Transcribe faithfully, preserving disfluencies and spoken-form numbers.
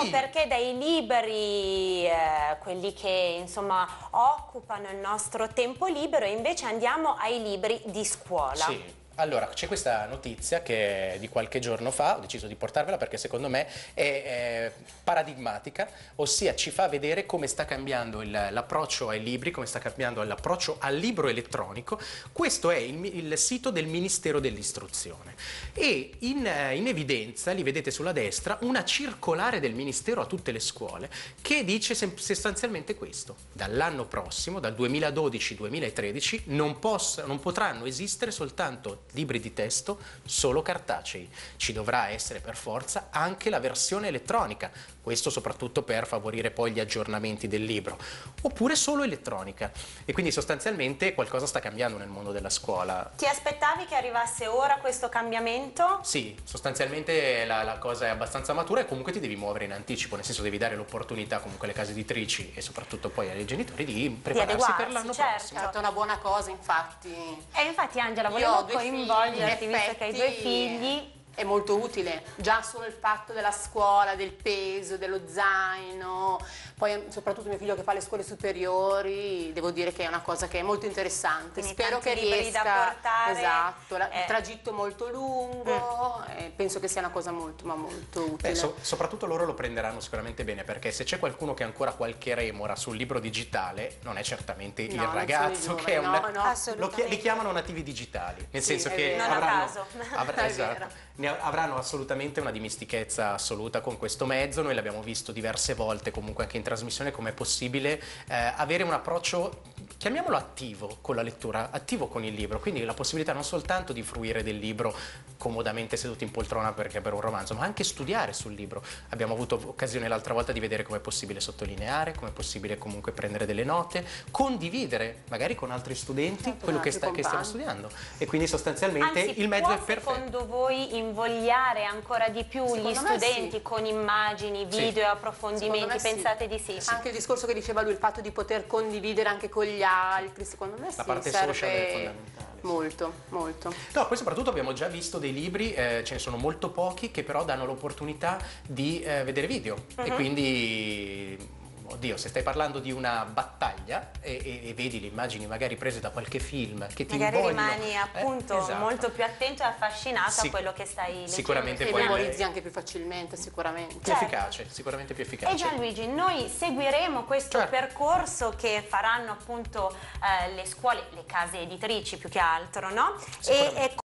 sì. perché dai libri, eh, quelli che insomma occupano il nostro tempo libero, invece andiamo ai libri di scuola. Sì. Allora, c'è questa notizia che di qualche giorno fa ho deciso di portarvela perché secondo me è, è paradigmatica, ossia ci fa vedere come sta cambiando l'approccio ai libri, come sta cambiando l'approccio al libro elettronico. Questo è il, il sito del Ministero dell'Istruzione e in, in evidenza, li vedete sulla destra, una circolare del Ministero a tutte le scuole che dice sostanzialmente questo: dall'anno prossimo, dal duemiladodici duemilatredici, non, non potranno esistere soltanto libri di testo solo cartacei, ci dovrà essere per forza anche la versione elettronica, questo soprattutto per favorire poi gli aggiornamenti del libro, oppure solo elettronica. E quindi sostanzialmente qualcosa sta cambiando nel mondo della scuola. Ti aspettavi che arrivasse ora questo cambiamento? Sì, sostanzialmente la, la cosa è abbastanza matura e comunque ti devi muovere in anticipo, nel senso devi dare l'opportunità comunque alle case editrici e soprattutto poi ai genitori di prepararsi per l'anno certo. prossimo. È stata una buona cosa, infatti. E infatti Angela, volevo coinvolgerti, in visto che hai due figli. È molto utile, già solo il fatto della scuola, del peso, dello zaino, poi soprattutto mio figlio che fa le scuole superiori, devo dire che è una cosa che è molto interessante. Quindi spero che riesca, da portare, esatto, la, eh. il tragitto molto lungo, mm. e penso che sia una cosa molto ma molto utile. Beh, so, soprattutto loro lo prenderanno sicuramente bene, perché se c'è qualcuno che ha ancora qualche remora sul libro digitale non è certamente no, il ragazzo che è no, una, no, lo chi, li chiamano nativi digitali, nel sì, senso che non avranno, a caso. avr esatto, ne avranno assolutamente una dimestichezza assoluta con questo mezzo. Noi l'abbiamo visto diverse volte comunque anche in trasmissione come è possibile eh, avere un approccio, chiamiamolo attivo, con la lettura, attivo con il libro, quindi la possibilità non soltanto di fruire del libro comodamente seduti in poltrona perché per un romanzo, ma anche studiare sul libro. Abbiamo avuto occasione l'altra volta di vedere come è possibile sottolineare, come è possibile comunque prendere delle note, condividere magari con altri studenti certo, quello che, sta, che stiamo studiando, e quindi sostanzialmente Anzi, il mezzo può, è perfetto. Secondo voi invogliare ancora di più secondo gli studenti sì. con immagini, video sì. e approfondimenti? Pensate sì. di sì? Anche il discorso che diceva lui, il fatto di poter condividere anche con gli altri, secondo me la sì, parte serve social è fondamentale. Molto, molto. No, poi soprattutto abbiamo già visto dei libri, eh, ce ne sono molto pochi, che però danno l'opportunità di eh, vedere video, uh-huh. E quindi... Oddio, se stai parlando di una battaglia e, e, e vedi le immagini magari prese da qualche film che ti magari invogliono, rimani appunto eh, esatto. molto più attento e affascinato Sic a quello che stai leggendo. Sicuramente e poi memorizzi anche più facilmente, sicuramente. Più certo. efficace, sicuramente più efficace. E Gianluigi, noi seguiremo questo certo. percorso che faranno appunto eh, le scuole, le case editrici più che altro, no? E, e